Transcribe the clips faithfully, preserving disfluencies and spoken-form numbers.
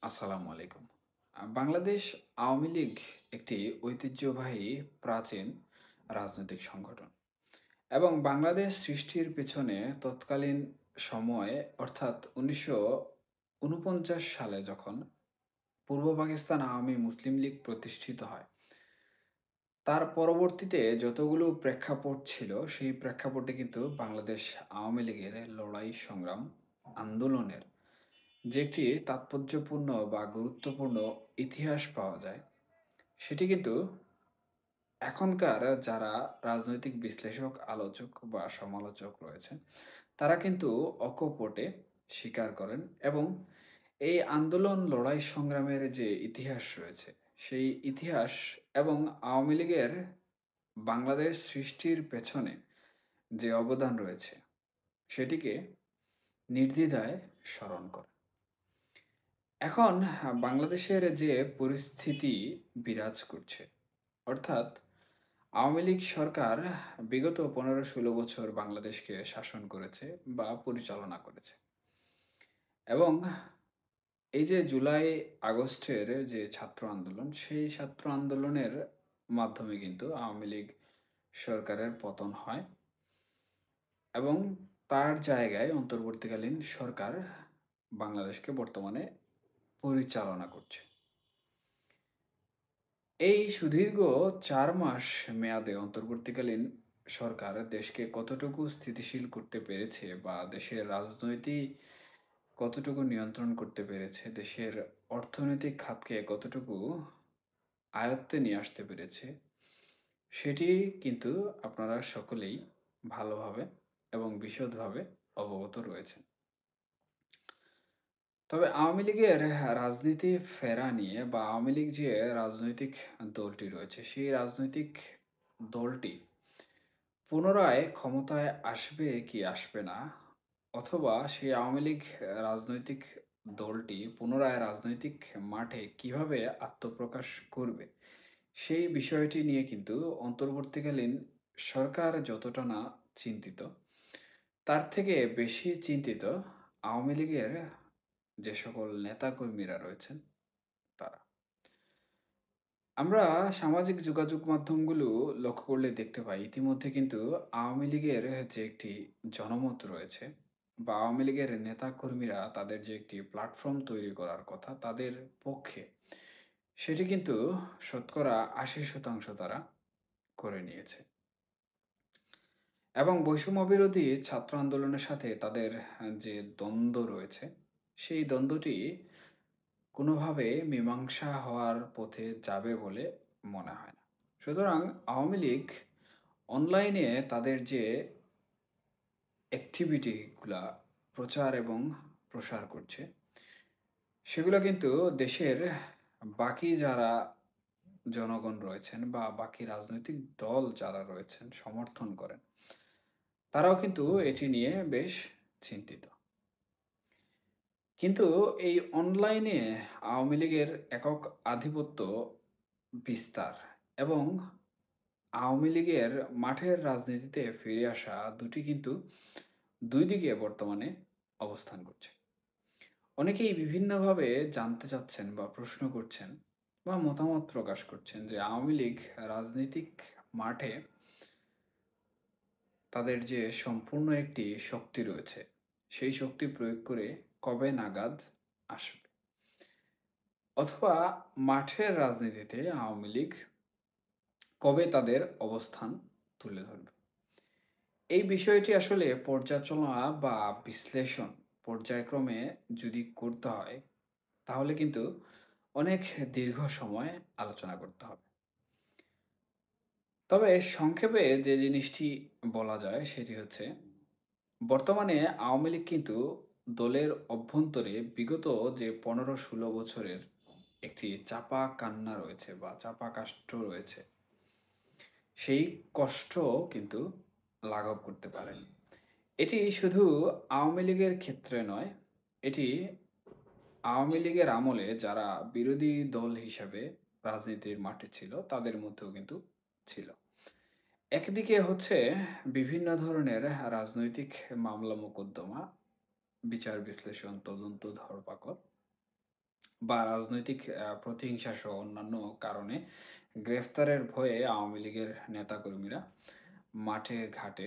আসসালামু আলাইকুম। আ বাংলাদেশ আওয়ামী লীগ একটি ঐতিহ্যবাহী প্রাচীন রাজনৈতিক সংগঠন এবং বাংলাদেশ সৃষ্টির পেছনে তৎকালীন সময়ে অর্থাৎ উনিশশো ঊনপঞ্চাশ সালে যখন পূর্ব পাকিস্তান আওয়ামী মুসলিম লীগ প্রতিষ্ঠিত হয়, তার পরবর্তীতে যতগুলো প্রেক্ষাপট ছিল, সেই প্রেক্ষাপটে কিন্তু বাংলাদেশ আওয়ামী লীগের লড়াই সংগ্রাম আন্দোলনের যে একটি তাৎপর্যপূর্ণ বা গুরুত্বপূর্ণ ইতিহাস পাওয়া যায়, সেটি কিন্তু এখনকার যারা রাজনৈতিক বিশ্লেষক, আলোচক বা সমালোচক রয়েছেন, তারা কিন্তু অকপটে স্বীকার করেন এবং এই আন্দোলন লড়াই সংগ্রামের যে ইতিহাস রয়েছে, সেই ইতিহাস এবং আওয়ামী লীগের বাংলাদেশ সৃষ্টির পেছনে যে অবদান রয়েছে, সেটিকে নির্দ্বিধায় স্মরণ করেন। এখন বাংলাদেশের যে পরিস্থিতি বিরাজ করছে, অর্থাৎ আওয়ামী লীগ সরকার বিগত পনেরো ষোলো বছর বাংলাদেশকে শাসন করেছে বা পরিচালনা করেছে এবং এই যে জুলাই আগস্টের যে ছাত্র আন্দোলন, সেই ছাত্র আন্দোলনের মাধ্যমে কিন্তু আওয়ামী লীগ সরকারের পতন হয় এবং তার জায়গায় অন্তর্বর্তীকালীন সরকার বাংলাদেশকে বর্তমানে পরিচালনা করছে। এই সুদীর্ঘ চার মাস মেয়াদে অন্তর্বর্তীকালীন সরকার দেশকে কতটুকু স্থিতিশীল করতে পেরেছে বা দেশের রাজনৈতি কতটুকু নিয়ন্ত্রণ করতে পেরেছে, দেশের অর্থনৈতিক খাতকে কতটুকু আয়ত্তে নিয়ে আসতে পেরেছে, সেটি কিন্তু আপনারা সকলেই ভালোভাবে এবং বিশদভাবে অবগত রয়েছেন। তবে আওয়ামী লীগের রাজনীতি ফেরা নিয়ে বা আওয়ামী লীগ যে রাজনৈতিক দলটি রয়েছে, সেই রাজনৈতিক দলটি পুনরায় ক্ষমতায় আসবে কি আসবে না, অথবা সেই আওয়ামী লীগ রাজনৈতিক দলটি পুনরায় রাজনৈতিক মাঠে কিভাবে আত্মপ্রকাশ করবে, সেই বিষয়টি নিয়ে কিন্তু অন্তর্বর্তীকালীন সরকার যতটা না চিন্তিত, তার থেকে বেশি চিন্তিত আওয়ামী লীগের যে সকল নেতাকর্মীরা রয়েছেন তারা। আমরা সামাজিক যোগাযোগ মাধ্যমগুলো লক্ষ্য করলে দেখতে পাই, ইতিমধ্যে কিন্তু আওয়ামী লীগের যে একটি জনমত রয়েছে বা আওয়ামী লীগের নেতাকর্মীরা তাদের যে একটি প্ল্যাটফর্ম তৈরি করার কথা তাদের পক্ষে, সেটি কিন্তু শতকরা আশি শতাংশ তারা করে নিয়েছে এবং বৈষম্য বিরোধী ছাত্র আন্দোলনের সাথে তাদের যে দ্বন্দ্ব রয়েছে, সেই দ্বন্দ্বটি কোনোভাবে মীমাংসা হওয়ার পথে যাবে বলে মনে হয় না। সুতরাং আওয়ামী লীগ অনলাইনে তাদের যে অ্যাক্টিভিটিগুলা প্রচার এবং প্রসার করছে, সেগুলো কিন্তু দেশের বাকি যারা জনগণ রয়েছেন বা বাকি রাজনৈতিক দল যারা রয়েছেন সমর্থন করেন, তারাও কিন্তু এটি নিয়ে বেশ চিন্তিত। কিন্তু এই অনলাইনে আওয়ামী লীগের একক আধিপত্য বিস্তার এবং আওয়ামী লীগের মাঠের রাজনীতিতে ফিরে আসা দুটি কিন্তু দুই দিকে বর্তমানে অবস্থান করছে। অনেকেই বিভিন্নভাবে জানতে চাচ্ছেন বা প্রশ্ন করছেন বা মতামত প্রকাশ করছেন যে আওয়ামী লীগ রাজনৈতিক মাঠে তাদের যে সম্পূর্ণ একটি শক্তি রয়েছে, সেই শক্তি প্রয়োগ করে কবে নাগাদ আসবে, অথবা মাঠের রাজনীতিতে আওয়ামী লীগ কবে তাদের অবস্থান তুলে ধরবে। এই বিষয়টি আসলে পর্যালোচনা বা বিশ্লেষণ পর্যায়ক্রমে যদি করতে হয়, তাহলে কিন্তু অনেক দীর্ঘ সময় আলোচনা করতে হবে। তবে সংক্ষেপে যে জিনিসটি বলা যায় সেটি হচ্ছে, বর্তমানে আওয়ামী লীগ কিন্তু দলের অভ্যন্তরে বিগত যে পনেরো ষোলো বছরের একটি চাপা কান্না রয়েছে বা চাপা কাষ্ঠ রয়েছে, সেই কষ্ট কিন্তু লাঘব করতে পারেন। এটি শুধু আওয়ামী লীগের ক্ষেত্রে নয়, এটি আওয়ামী লীগের আমলে যারা বিরোধী দল হিসাবে রাজনীতির মাঠে ছিল তাদের মধ্যেও কিন্তু ছিল। একদিকে হচ্ছে বিভিন্ন ধরনের রাজনৈতিক মামলা মোকদ্দমা, বিচার বিশ্লেষণ, তদন্ত, ধরপাকড় বা রাজনৈতিক আ প্রতিহিংসা সহ অন্যান্য কারণে গ্রেফতারের ভয়ে আওয়ামী লীগের নেতাকর্মীরা মাঠে ঘাটে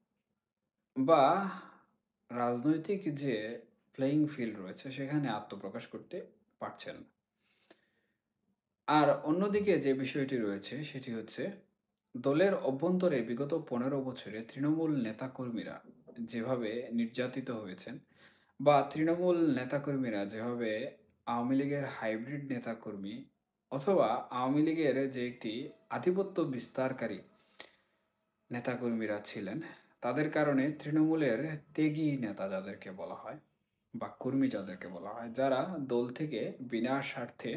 বা রাজনৈতিক যে প্লেইং ফিল্ড রয়েছে সেখানে আত্মপ্রকাশ করতে পারছেন না। আর অন্যদিকে যে বিষয়টি রয়েছে সেটি হচ্ছে দলের অভ্যন্তরে বিগত পনেরো বছরে তৃণমূল নেতাকর্মীরা যেভাবে নির্যাতিত হয়েছেন বা তৃণমূল নেতাকর্মীরা যেভাবে আওয়ামী লীগের হাইব্রিড নেতাকর্মী অথবা আওয়ামী লীগের যে একটি আধিপত্য বিস্তারকারী নেতাকর্মীরা ছিলেন, তাদের কারণে তৃণমূলের ত্যাগী নেতা যাদেরকে বলা হয় বা কর্মী যাদেরকে বলা হয়, যারা দল থেকে বিনা স্বার্থে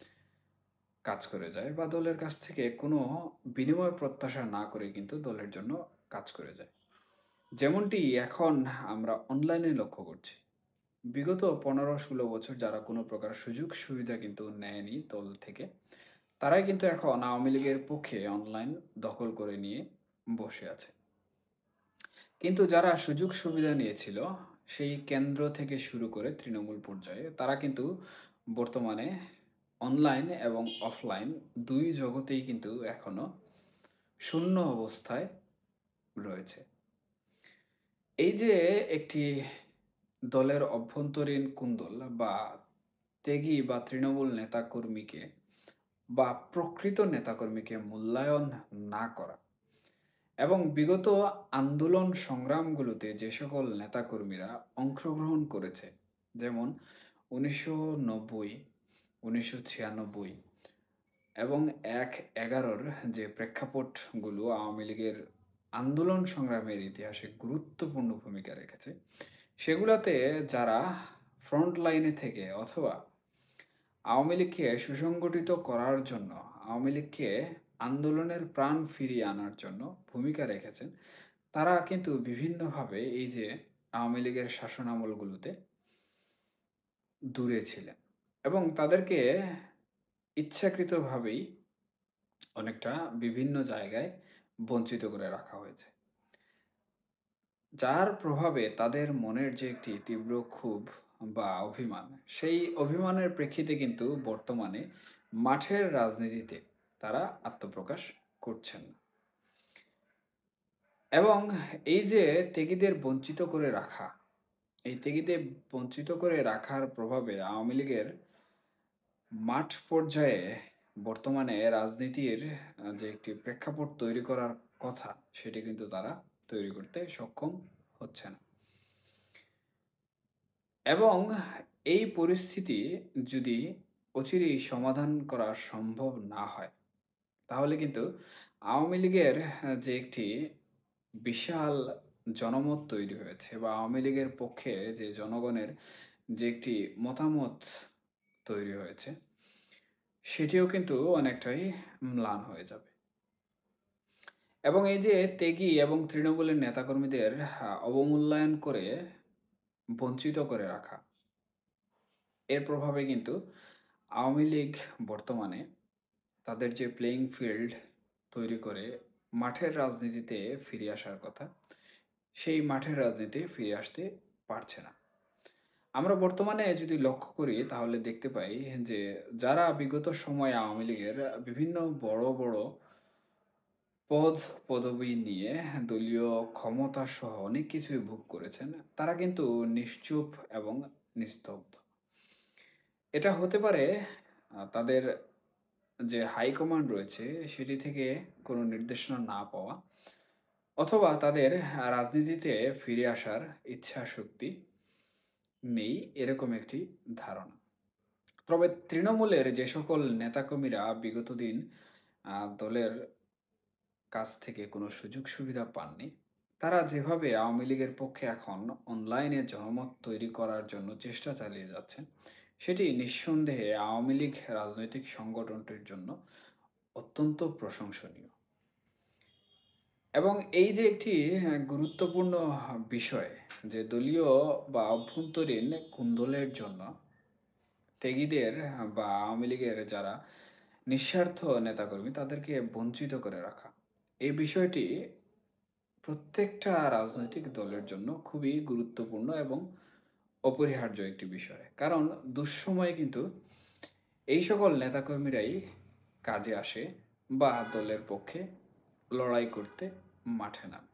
কাজ করে যায় বা দলের কাছ থেকে কোনো বিনিময় প্রত্যাশা না করে কিন্তু দলের জন্য কাজ করে যায়। যেমনটি এখন আমরা অনলাইনে লক্ষ্য করছি। বিগত পনেরো ষোলো বছর যারা কোনো প্রকার সুযোগ সুবিধা কিন্তু নেয়নি দল থেকে, তারাই কিন্তু এখন আওয়ামী লীগের পক্ষে অনলাইন দখল করে নিয়ে বসে আছে। কিন্তু যারা সুযোগ সুবিধা নিয়েছিল সেই কেন্দ্র থেকে শুরু করে তৃণমূল পর্যায়ে, তারা কিন্তু বর্তমানে অনলাইন এবং অফলাইন দুই জগতেই কিন্তু এখনো শূন্য অবস্থায় রয়েছে। এই যে একটি দলের অভ্যন্তরীণ কুন্দল বা ত্যাগী বা তৃণমূল নেতাকর্মীকে বা প্রকৃত নেতাকর্মীকে মূল্যায়ন না করা এবং বিগত আন্দোলন সংগ্রামগুলোতে যে সকল নেতাকর্মীরা অংশগ্রহণ করেছে, যেমন উনিশশো নব্বই, উনিশশো ছিয়ানব্বই এবং এক এগারোর যে প্রেক্ষাপটগুলো আওয়ামী লীগের আন্দোলন সংগ্রামের ইতিহাসে গুরুত্বপূর্ণ ভূমিকা রেখেছে, সেগুলোতে যারা ফ্রন্ট লাইনে থেকে অথবা আওয়ামী লীগকে সুসংগঠিত করার জন্য, আওয়ামী লীগকে আন্দোলনের প্রাণ ফিরিয়ে আনার জন্য ভূমিকা রেখেছেন, তারা কিন্তু বিভিন্নভাবে এই যে আওয়ামী লীগের শাসনামলগুলোতে দূরে ছিলেন এবং তাদেরকে ইচ্ছাকৃতভাবেই অনেকটা বিভিন্ন জায়গায় বঞ্চিত করে রাখা হয়েছে। যার প্রভাবে তাদের মনের যে একটি তীব্র ক্ষোভ বা অভিমান, সেই অভিমানের প্রেক্ষিতে কিন্তু বর্তমানে মাঠের রাজনীতিতে তারা আত্মপ্রকাশ করছেন না। এবং এই যে ত্যাগীদের বঞ্চিত করে রাখা, এই ত্যাগীদের বঞ্চিত করে রাখার প্রভাবে আওয়ামী লীগের মাঠ পর্যায়ে বর্তমানে রাজনীতির আ যে একটি প্রেক্ষাপট তৈরি করার কথা, সেটি কিন্তু তারা তৈরি করতে সক্ষম হচ্ছে না। এবং এই পরিস্থিতি যদি অচিরেই সমাধান করা সম্ভব না হয়, তাহলে কিন্তু আওয়ামী লীগের আ যে একটি বিশাল জনমত তৈরি হয়েছে বা আওয়ামী লীগের পক্ষে যে জনগণের যে একটি মতামত তৈরি হয়েছে, সেটিও কিন্তু অনেকটাই ম্লান হয়ে যাবে। এবং এই যে ত্যাগী এবং তৃণমূলের নেতাকর্মীদের আ অবমূল্যায়ন করে বঞ্চিত করে রাখা, এর প্রভাবে কিন্তু আওয়ামী লীগ বর্তমানে তাদের যে প্লেইং ফিল্ড তৈরি করে মাঠের রাজনীতিতে ফিরে আসার কথা, সেই মাঠের রাজনীতিতে ফিরে আসতে পারছে না। আমরা বর্তমানে যদি লক্ষ্য করি তাহলে দেখতে পাই যে যারা বিগত সময়ে আওয়ামী লীগের বিভিন্ন বড়, বড় পদ পদবি নিয়ে দলীয় ক্ষমতা সহ অনেক কিছুই ভোগ করেছেন, তারা কিন্তু নিশ্চুপ এবং নিস্তব্ধ। এটা হতে পারে আ তাদের যে হাইকমান্ড রয়েছে সেটি থেকে কোনো নির্দেশনা না পাওয়া অথবা তাদের আ রাজনীতিতে ফিরে আসার ইচ্ছাশক্তি নেই, এরকম একটি ধারণা। তবে তৃণমূলের যে সকল নেতাকর্মীরা বিগত দিন আ দলের কাছ থেকে কোনো সুযোগ সুবিধা পাননি, তারা যেভাবে আওয়ামী লীগের পক্ষে এখন অনলাইনে জনমত তৈরি করার জন্য চেষ্টা চালিয়ে যাচ্ছেন, সেটি নিঃসন্দেহে আওয়ামী লীগ রাজনৈতিক সংগঠনটির জন্য অত্যন্ত প্রশংসনীয়। এবং এই যে একটি হ্যাঁ, গুরুত্বপূর্ণ বিষয় যে দলীয় বা অভ্যন্তরীণ কুন্দলের জন্য ত্যাগীদের বা আওয়ামী লীগের যারা নিঃস্বার্থ নেতাকর্মী তাদেরকে বঞ্চিত করে রাখা, এই বিষয়টি প্রত্যেকটা রাজনৈতিক দলের জন্য খুবই গুরুত্বপূর্ণ এবং অপরিহার্য একটি বিষয়। কারণ দুঃসময়ে কিন্তু এই সকল নেতাকর্মীরাই কাজে আসে বা দলের পক্ষে লড়াই করতে মাঠে নামে।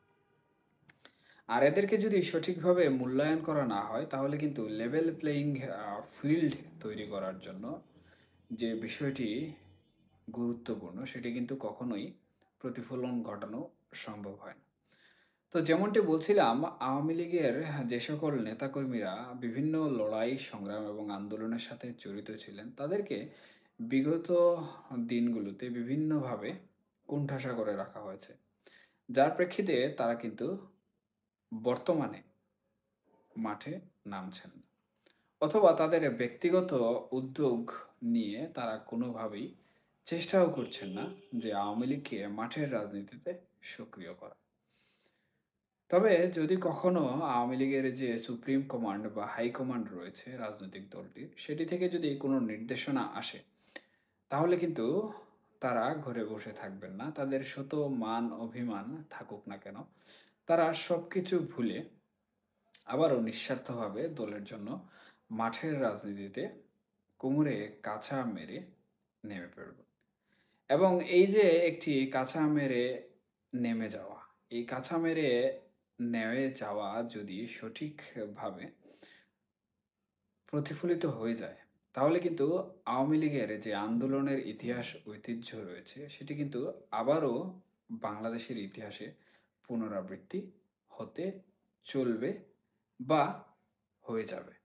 আর এদেরকে যদি সঠিকভাবে মূল্যায়ন করা না হয় তাহলে কিন্তু লেভেল প্লেয়িং ফিল্ড তৈরি করার জন্য যে বিষয়টি গুরুত্বপূর্ণ সেটি কিন্তু কখনোই প্রতিফলন ঘটানো সম্ভব হয় না। তো যেমনটি বলছিলাম, আওয়ামী লীগের যে সকল নেতাকর্মীরা বিভিন্ন লড়াই, সংগ্রাম এবং আন্দোলনের সাথে জড়িত ছিলেন, তাদেরকে বিগত দিনগুলোতে বিভিন্নভাবে কোণঠাসা করে রাখা হয়েছে। যার প্রেক্ষিতে তারা কিন্তু বর্তমানে মাঠে নামছেন না। অথবা তাদের ব্যক্তিগত উদ্যোগ নিয়ে তারা কোনোভাবেই চেষ্টাও করছেন না যে আওয়ামী লীগকে মাঠের রাজনীতিতে সক্রিয় করা। তবে যদি কখনো আওয়ামী লীগের যে সুপ্রিম কমান্ড বা হাই কমান্ড রয়েছে রাজনৈতিক দলটির, সেটি থেকে যদি কোনো নির্দেশনা আসে, তাহলে কিন্তু তারা ঘরে বসে থাকবেন না। তাদের শত মান অভিমান থাকুক না কেন, তারা সবকিছু ভুলে আবারও নিঃস্বার্থভাবে দলের জন্য মাঠের রাজনীতিতে কোমরে কাছা মেরে নেমে পড়ব। এবং এই যে একটি কাছা মেরে নেমে যাওয়া, এই কাছা মেরে নেমে যাওয়া যদি সঠিকভাবে প্রতিফলিত হয়ে যায়, তাহলে কিন্তু আওয়ামী লীগের যে আন্দোলনের ইতিহাস ঐতিহ্য রয়েছে, সেটি কিন্তু আবারও বাংলাদেশের ইতিহাসে পুনরাবৃত্তি হতে চলবে বা হয়ে যাবে।